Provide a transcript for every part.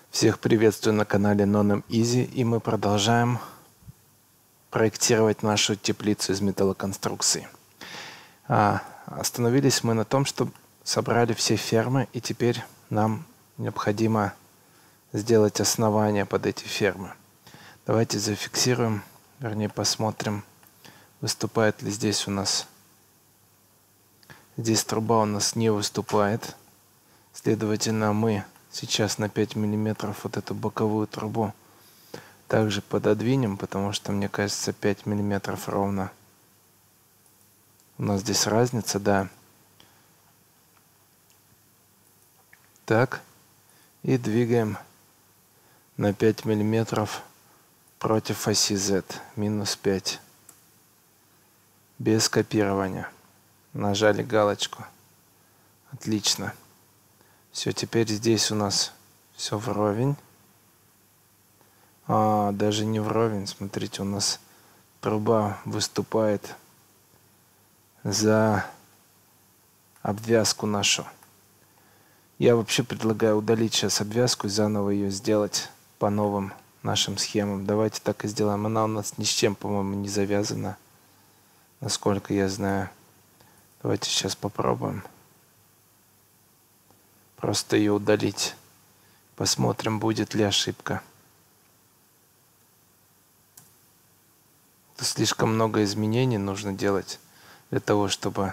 Всех приветствую на канале Nonem Easy, и мы продолжаем проектировать нашу теплицу из металлоконструкций. Остановились мы на том, что собрали все фермы, и теперь нам необходимо сделать основание под эти фермы. Давайте зафиксируем, вернее посмотрим, выступает ли здесь у нас. Здесь труба у нас не выступает, следовательно мы сейчас на 5 миллиметров вот эту боковую трубу также пододвинем, потому что, мне кажется, 5 миллиметров ровно. У нас здесь разница, да. Так. И двигаем на 5 миллиметров против оси Z. Минус 5. Без копирования. Нажали галочку. Отлично. Все, теперь здесь у нас все вровень. Даже не вровень, смотрите, у нас труба выступает за обвязку нашу. Я вообще предлагаю удалить сейчас обвязку и заново ее сделать по новым нашим схемам. Давайте так и сделаем. Она у нас ни с чем, по-моему, не завязана, насколько я знаю. Давайте сейчас попробуем просто ее удалить. Посмотрим, будет ли ошибка. Слишком много изменений нужно делать для того, чтобы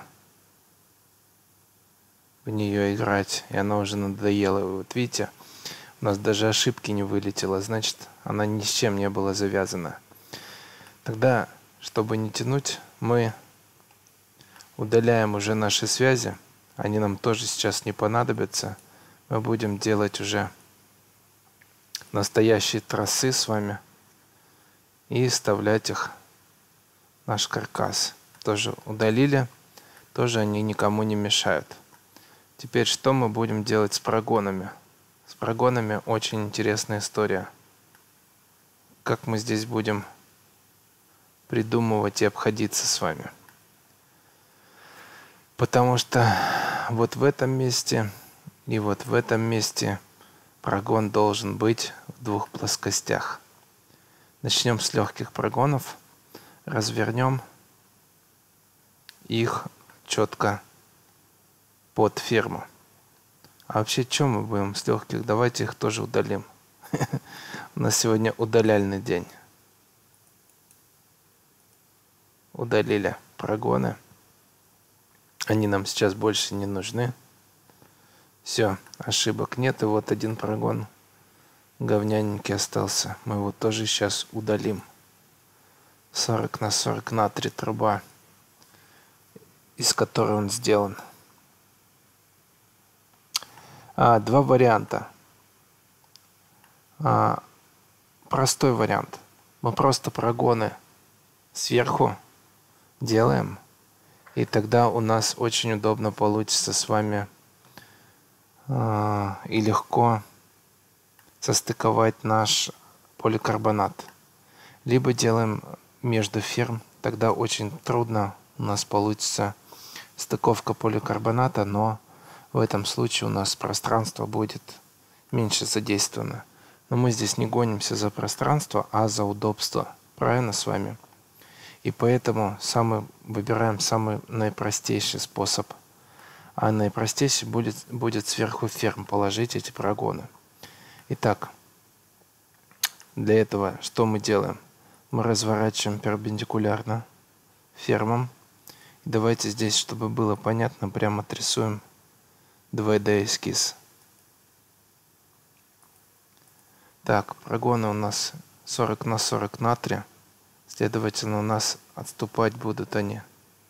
в нее играть. И она уже надоела. Вот видите, у нас даже ошибки не вылетело. Значит, она ни с чем не была завязана. Тогда, чтобы не тянуть, мы удаляем уже наши связи. Они нам тоже сейчас не понадобятся. Мы будем делать уже настоящие тросы с вами и вставлять их в наш каркас. Тоже удалили, тоже они никому не мешают. Теперь что мы будем делать с прогонами? С прогонами очень интересная история. Как мы здесь будем придумывать и обходиться с вами? Потому что вот в этом месте и вот в этом месте прогон должен быть в двух плоскостях. Начнем с легких прогонов, развернем их четко под ферму. А вообще, что мы будем с легких? Давайте их тоже удалим. У нас сегодня удаляльный день. Удалили прогоны. Они нам сейчас больше не нужны. Все, ошибок нет. И вот один прогон говняненький остался. Мы его тоже сейчас удалим. 40 на 40 натрий труба, из которой он сделан. Два варианта. Простой вариант. Мы просто прогоны сверху делаем. И тогда у нас очень удобно получится с вами и легко состыковать наш поликарбонат. Либо делаем между ферм, тогда очень трудно у нас получится стыковка поликарбоната, но в этом случае у нас пространство будет меньше задействовано. Но мы здесь не гонимся за пространство, а за удобство. Правильно с вами? И поэтому выбираем самый наипростейший способ. А наипростейший будет сверху ферм положить эти прогоны. Итак, для этого что мы делаем? Мы разворачиваем перпендикулярно фермам. И давайте здесь, чтобы было понятно, прямо отрисуем 2D эскиз. Так, прогоны у нас 40 на 40 натрия. Следовательно, у нас отступать будут они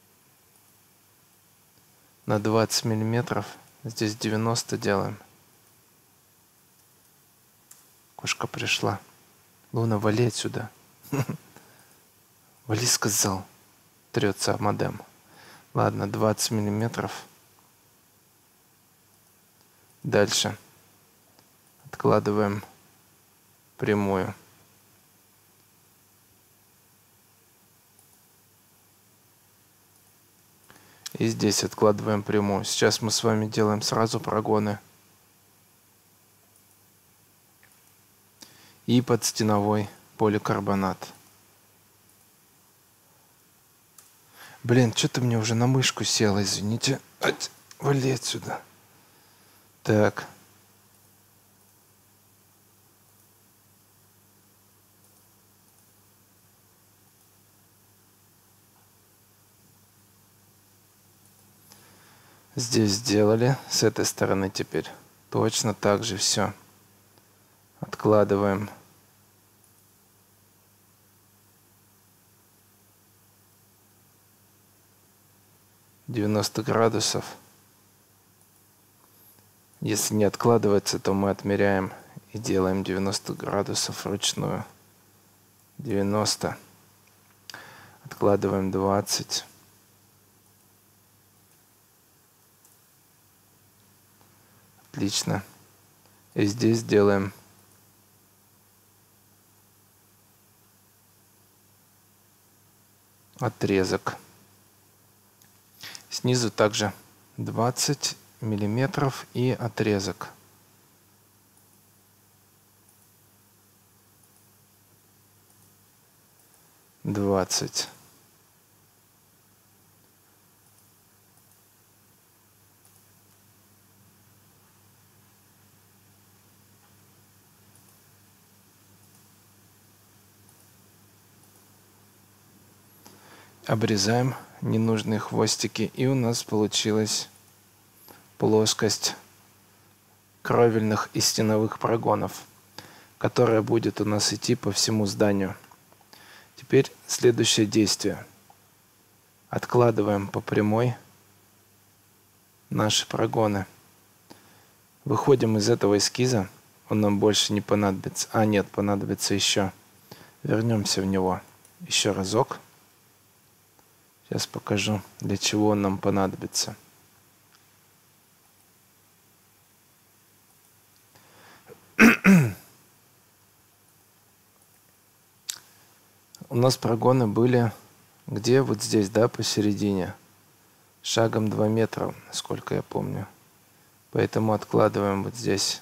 на 20 миллиметров. Здесь 90 делаем. Кошка пришла. Луна, вали отсюда. Вали, сказал. Трется об модем. Ладно, 20 миллиметров. Дальше. Откладываем прямую. И здесь откладываем прямую. Сейчас мы с вами делаем сразу прогоны. и подстеновой поликарбонат. Блин, что-то мне уже на мышку село, извините. Вали отсюда. Так. Здесь сделали. С этой стороны теперь точно так же все. Откладываем. «90 градусов». Если не откладывается, то мы отмеряем и делаем 90 градусов вручную. 90. Откладываем 20. Отлично. И здесь делаем отрезок. Снизу также 20 миллиметров и отрезок. «20». Обрезаем ненужные хвостики, и у нас получилась плоскость кровельных и стеновых прогонов, которая будет у нас идти по всему зданию. Теперь следующее действие. Откладываем по прямой наши прогоны. Выходим из этого эскиза, он нам больше не понадобится. А нет, понадобится еще. Вернемся в него еще разок. Сейчас покажу, для чего он нам понадобится. У нас прогоны были где? Вот здесь, да, посередине. Шагом 2 метра, сколько я помню. Поэтому откладываем вот здесь.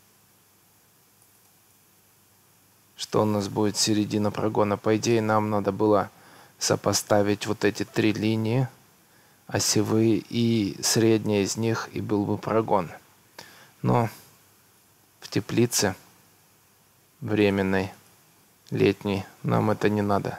Что у нас будет середина прогона? По идее, нам надо было сопоставить вот эти 3 линии, осевые, и средняя из них, и был бы прогон. Но в теплице временной, летней, нам это не надо.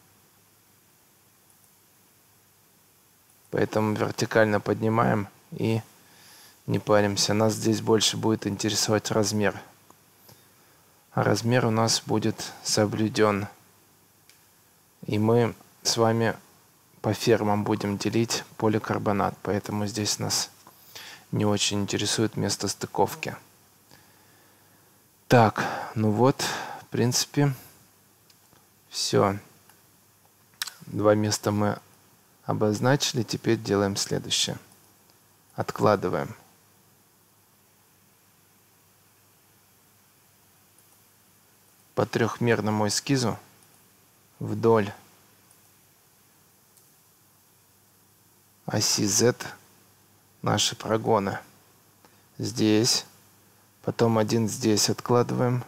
Поэтому вертикально поднимаем и не паримся. Нас здесь больше будет интересовать размер. А размер у нас будет соблюден. И мы с вами по фермам будем делить поликарбонат. Поэтому здесь нас не очень интересует место стыковки. Так, ну вот, в принципе, все. 2 места мы обозначили. Теперь делаем следующее. Откладываем. По трехмерному эскизу вдоль оси Z наши прогоны. Здесь. Потом один здесь откладываем.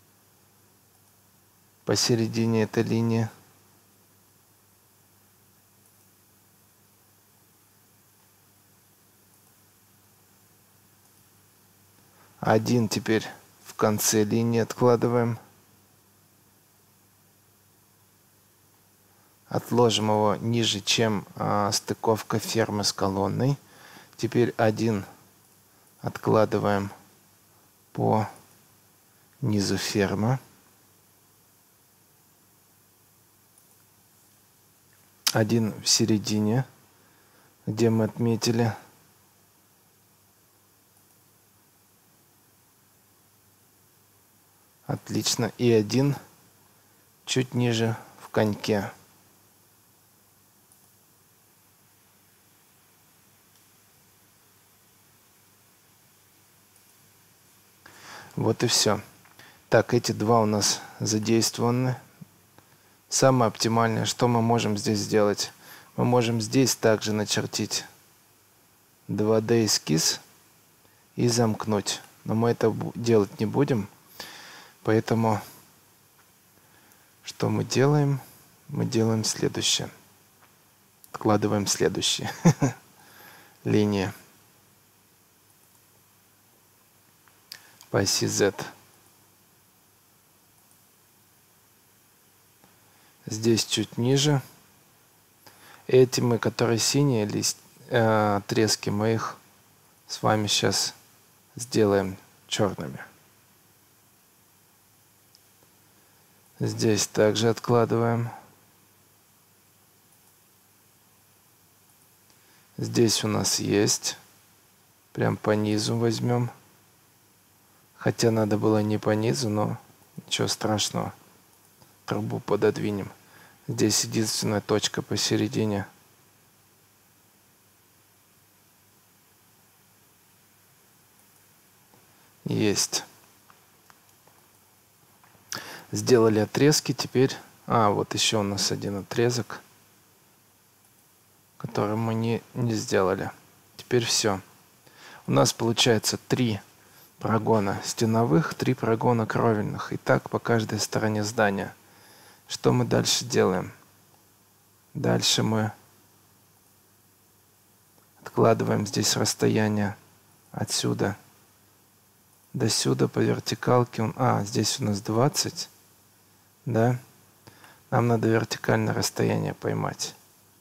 Посередине этой линии. Один теперь в конце линии откладываем. Отложим его ниже, чем стыковка фермы с колонной. Теперь один откладываем по низу фермы. Один в середине, где мы отметили. Отлично. И один чуть ниже в коньке. Вот и все. Так, эти два у нас задействованы. Самое оптимальное, что мы можем здесь сделать? Мы можем здесь также начертить 2D эскиз и замкнуть. Но мы это делать не будем. Поэтому Что мы делаем? Мы делаем следующее. Откладываем следующие линии по оси Z. Здесь чуть ниже. Эти мы, которые синие отрезки, мы их с вами сейчас сделаем черными. Здесь также откладываем. Здесь у нас есть. Прям по низу возьмем. Хотя надо было не по низу, но ничего страшного. Трубу пододвинем. Здесь единственная точка посередине. Есть. Сделали отрезки. Теперь... вот еще у нас один отрезок, который мы не сделали. Теперь все. У нас получается 3 прогона стеновых, 3 прогона кровельных. И так по каждой стороне здания. Что мы дальше делаем? Дальше мы откладываем здесь расстояние отсюда до сюда по вертикалке. Здесь у нас 20. Да? Нам надо вертикальное расстояние поймать.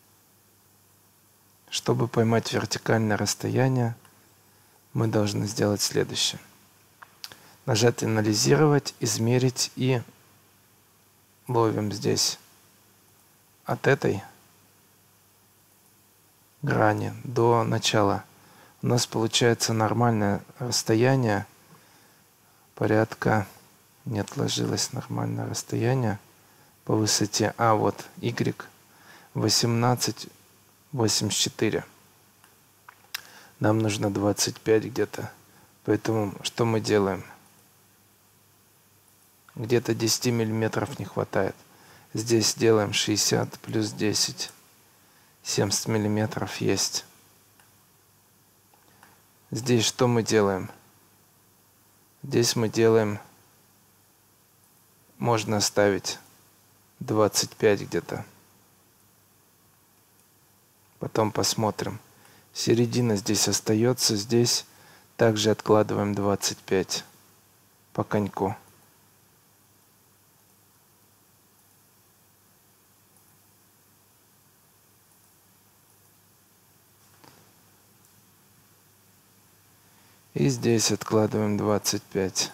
Чтобы поймать вертикальное расстояние, мы должны сделать следующее. Нажать «Анализировать», «Измерить» и ловим здесь от этой грани до начала. У нас получается нормальное расстояние, порядка, не отложилось нормальное расстояние по высоте. Вот Y 18,84. Нам нужно 25 где-то. Поэтому что мы делаем? Где-то 10 миллиметров не хватает. Здесь делаем 60 плюс 10. 70 миллиметров есть. Здесь что мы делаем? Здесь мы делаем... Можно оставить 25 где-то. Потом посмотрим. Середина здесь остается. Здесь также откладываем 25 по коньку. И здесь откладываем 25.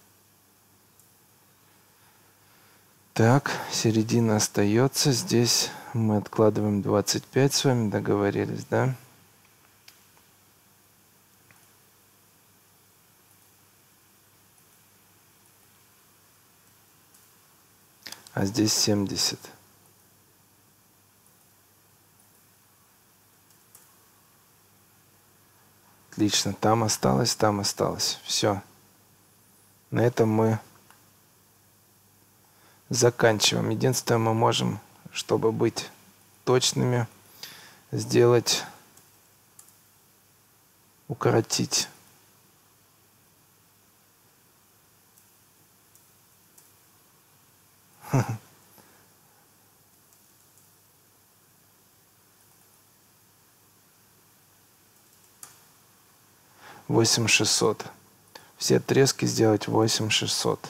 Так, середина остается. Здесь мы откладываем 25 с вами, договорились, да? А здесь 70. Отлично, там осталось. Все. На этом мы заканчиваем. Единственное, мы можем, чтобы быть точными, сделать, укоротить. $8600. Все отрезки сделать 8600.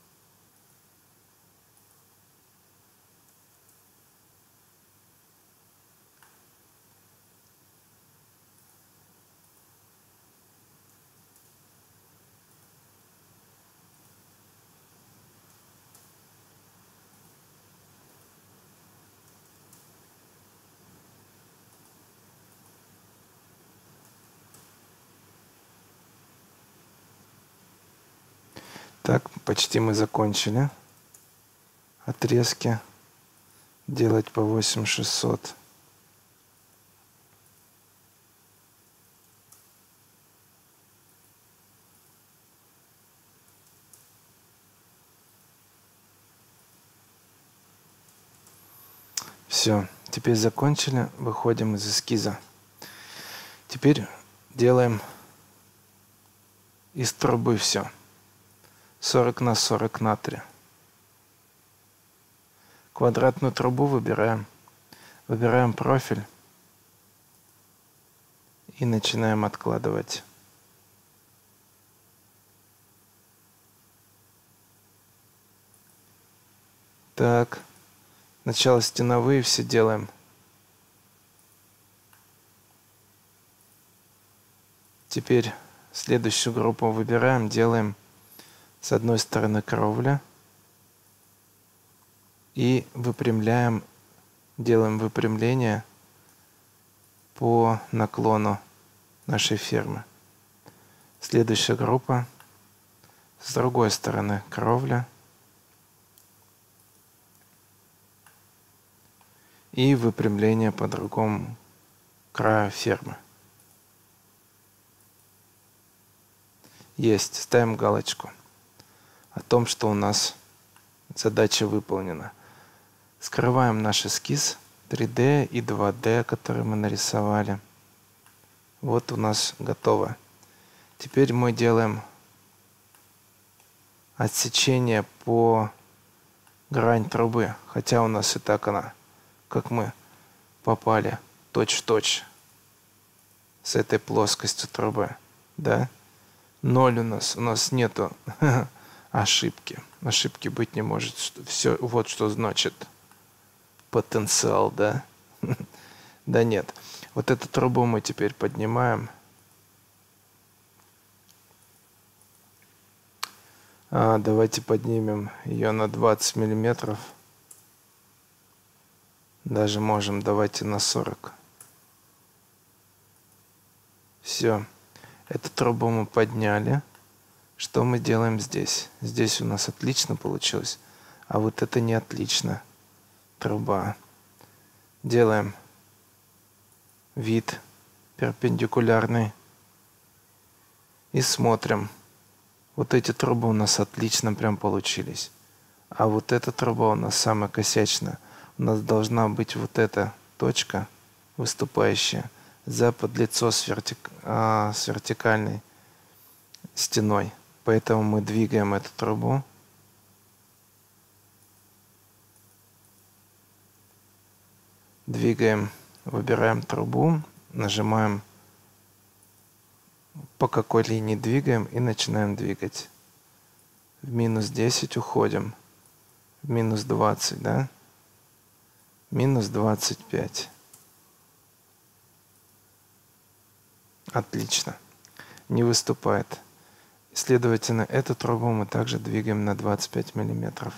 Так, почти мы закончили отрезки делать по 8600. Все, теперь закончили, выходим из эскиза. Теперь делаем из трубы все. 40 на 40 на 3. Квадратную трубу выбираем. Выбираем профиль и начинаем откладывать. Так, сначала стеновые все делаем. Теперь следующую группу выбираем, делаем с одной стороны кровля и выпрямляем, делаем выпрямление по наклону нашей фермы. Следующая группа с другой стороны кровля и выпрямление по другому краю фермы. Есть. Ставим галочку о том, что у нас задача выполнена. Скрываем наш эскиз 3D и 2D, который мы нарисовали. Вот у нас готово. Теперь мы делаем отсечение по грань трубы, хотя у нас и так она, как мы попали точь-в-точь с этой плоскостью трубы, да? 0 у нас нету ошибки. Ошибки быть не может. Все, вот что значит потенциал, да? Да нет. Вот эту трубу мы теперь поднимаем. Давайте поднимем ее на 20 миллиметров. Даже можем, давайте на 40. Все. Эту трубу мы подняли. Что мы делаем здесь? Здесь у нас отлично получилось, а вот это не отлично. Труба. Делаем вид перпендикулярный и смотрим. Вот эти трубы у нас отлично прям получились. А вот эта труба у нас самая косячная. У нас должна быть вот эта точка выступающая за подлицо с вертикальной стеной. Поэтому мы двигаем эту трубу. Двигаем, выбираем трубу, нажимаем, по какой линии двигаем, и начинаем двигать. В минус 10 уходим. В минус 20, да? Минус 25. Отлично. Не выступает. Следовательно, эту трубу мы также двигаем на 25 миллиметров.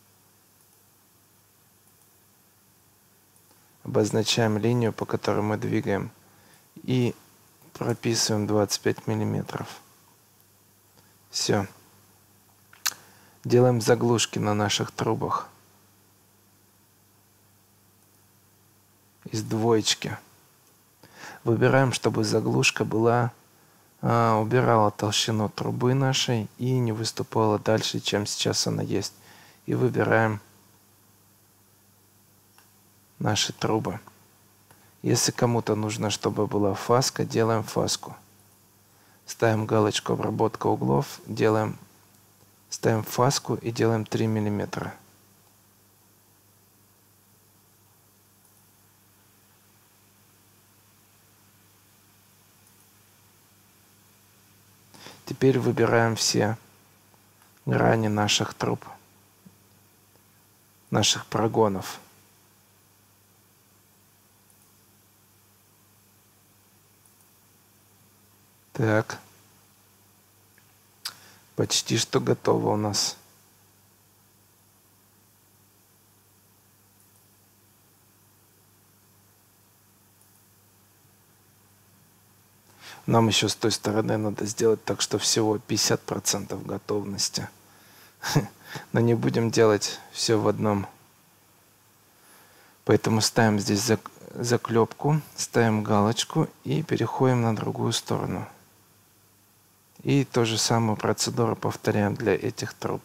Обозначаем линию, по которой мы двигаем, и прописываем 25 миллиметров. Все. Делаем заглушки на наших трубах из двоечки. Выбираем, чтобы заглушка была, убирала толщину трубы нашей и не выступала дальше, чем сейчас она есть. И выбираем наши трубы. Если кому-то нужно, чтобы была фаска, делаем фаску. Ставим галочку «Обработка углов», ставим фаску и делаем 3 миллиметра. Теперь выбираем все грани наших труб, наших прогонов. Так. Почти что готово у нас. Нам еще с той стороны надо сделать так, что всего 50% готовности. Но не будем делать все в одном. Поэтому ставим здесь заклепку, ставим галочку и переходим на другую сторону. И ту же самую процедуру повторяем для этих труб.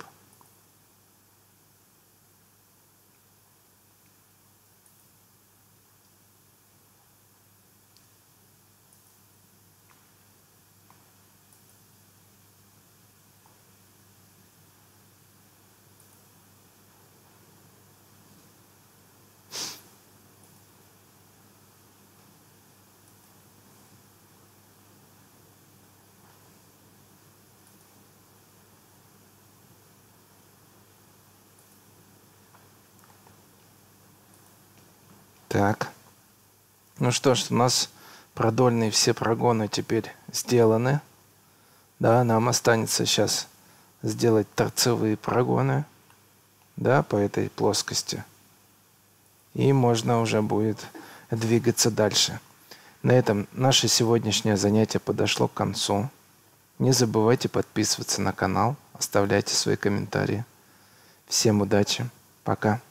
Так. Ну что ж, у нас продольные все прогоны теперь сделаны. Да, нам останется сейчас сделать торцевые прогоны, да, по этой плоскости. И можно уже будет двигаться дальше. На этом наше сегодняшнее занятие подошло к концу. Не забывайте подписываться на канал, оставляйте свои комментарии. Всем удачи. Пока.